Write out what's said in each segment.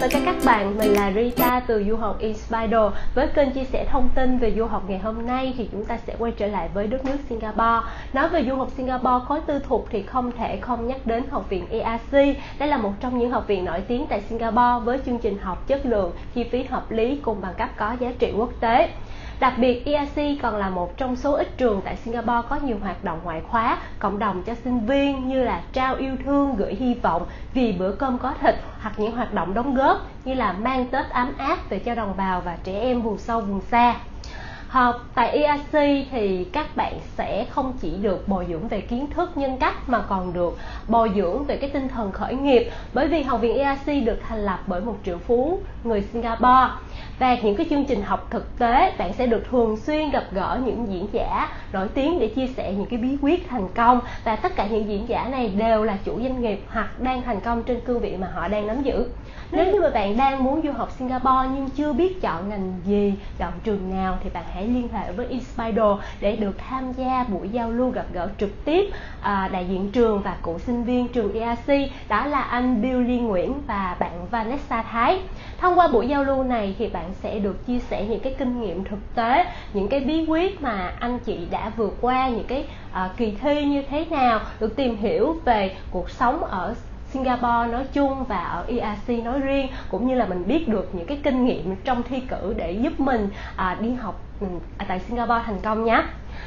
Hello các bạn, mình là Rita từ Du học Inspire. Với kênh chia sẻ thông tin về du học ngày hôm nay thì chúng ta sẽ quay trở lại với đất nước Singapore. Nói về du học Singapore khối tư thục thì không thể không nhắc đến Học viện ERC. Đây là một trong những học viện nổi tiếng tại Singapore với chương trình học chất lượng, chi phí hợp lý cùng bằng cấp có giá trị quốc tế. Đặc biệt, ERC còn là một trong số ít trường tại Singapore có nhiều hoạt động ngoại khóa, cộng đồng cho sinh viên như là trao yêu thương, gửi hy vọng, vì bữa cơm có thịt, hoặc những hoạt động đóng góp như là mang Tết ấm áp về cho đồng bào và trẻ em vùng sâu vùng xa. Học tại ERC thì các bạn sẽ không chỉ được bồi dưỡng về kiến thức nhân cách mà còn được bồi dưỡng về cái tinh thần khởi nghiệp, bởi vì Học viện ERC được thành lập bởi một triệu phú người Singapore. Và những cái chương trình học thực tế, bạn sẽ được thường xuyên gặp gỡ những diễn giả nổi tiếng để chia sẻ những cái bí quyết thành công, và tất cả những diễn giả này đều là chủ doanh nghiệp hoặc đang thành công trên cương vị mà họ đang nắm giữ. Nếu như mà bạn đang muốn du học Singapore nhưng chưa biết chọn ngành gì, chọn trường nào thì bạn hãy liên hệ với Inspire để được tham gia buổi giao lưu gặp gỡ trực tiếp đại diện trường và cựu sinh viên trường ERC, đó là anh Billy Nguyễn và bạn Vanessa Thái. Thông qua buổi giao lưu này thì bạn sẽ được chia sẻ những cái kinh nghiệm thực tế, những cái bí quyết mà anh chị đã vượt qua những cái kỳ thi như thế nào, được tìm hiểu về cuộc sống ở Singapore nói chung và ở ERC nói riêng, cũng như là mình biết được những cái kinh nghiệm trong thi cử để giúp mình đi học tại Singapore thành công nhé.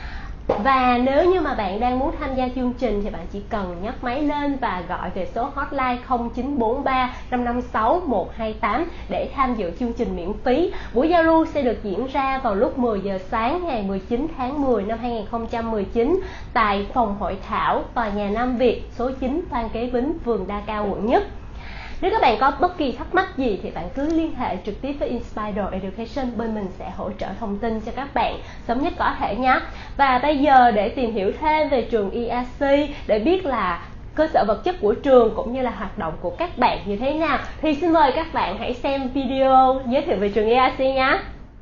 Và nếu như mà bạn đang muốn tham gia chương trình thì bạn chỉ cần nhấc máy lên và gọi về số hotline 0943 556 128 để tham dự chương trình miễn phí. Buổi giao lưu sẽ được diễn ra vào lúc 10 giờ sáng ngày 19 tháng 10 năm 2019 tại phòng hội thảo tòa nhà Nam Việt, số 9 Phan Kế Bính, phường Đa Cao, quận Nhất. Nếu các bạn có bất kỳ thắc mắc gì thì bạn cứ liên hệ trực tiếp với Inspire Education, bên mình sẽ hỗ trợ thông tin cho các bạn sớm nhất có thể nhé. Và bây giờ để tìm hiểu thêm về trường ERC, để biết là cơ sở vật chất của trường cũng như là hoạt động của các bạn như thế nào, thì xin mời các bạn hãy xem video giới thiệu về trường ERC nhé.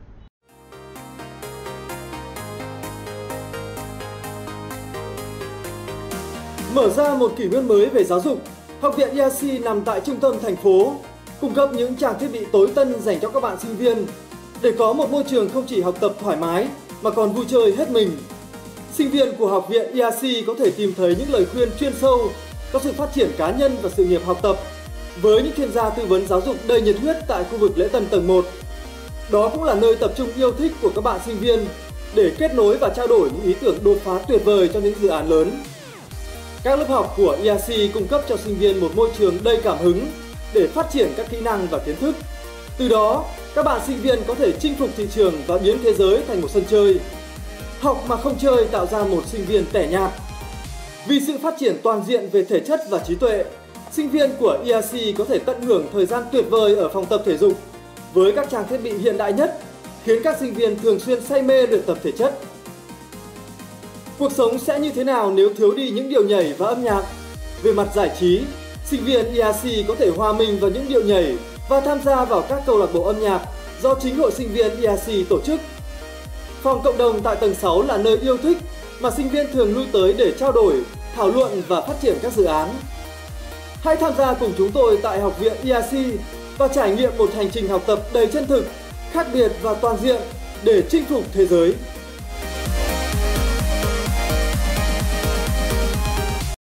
Mở ra một kỷ nguyên mới về giáo dục, Học viện ERC nằm tại trung tâm thành phố, cung cấp những trang thiết bị tối tân dành cho các bạn sinh viên để có một môi trường không chỉ học tập thoải mái mà còn vui chơi hết mình. Sinh viên của Học viện ERC có thể tìm thấy những lời khuyên chuyên sâu, có sự phát triển cá nhân và sự nghiệp học tập với những chuyên gia tư vấn giáo dục đầy nhiệt huyết tại khu vực lễ tân tầng 1. Đó cũng là nơi tập trung yêu thích của các bạn sinh viên để kết nối và trao đổi những ý tưởng đột phá tuyệt vời cho những dự án lớn. Các lớp học của ERC cung cấp cho sinh viên một môi trường đầy cảm hứng để phát triển các kỹ năng và kiến thức. Từ đó, các bạn sinh viên có thể chinh phục thị trường và biến thế giới thành một sân chơi. Học mà không chơi tạo ra một sinh viên tẻ nhạt. Vì sự phát triển toàn diện về thể chất và trí tuệ, sinh viên của ERC có thể tận hưởng thời gian tuyệt vời ở phòng tập thể dục với các trang thiết bị hiện đại nhất, khiến các sinh viên thường xuyên say mê luyện tập thể chất. Cuộc sống sẽ như thế nào nếu thiếu đi những điệu nhảy và âm nhạc? Về mặt giải trí, sinh viên ERC có thể hòa mình vào những điệu nhảy và tham gia vào các câu lạc bộ âm nhạc do chính hội sinh viên ERC tổ chức. Phòng cộng đồng tại tầng 6 là nơi yêu thích mà sinh viên thường lui tới để trao đổi, thảo luận và phát triển các dự án. Hãy tham gia cùng chúng tôi tại Học viện ERC và trải nghiệm một hành trình học tập đầy chân thực, khác biệt và toàn diện để chinh phục thế giới.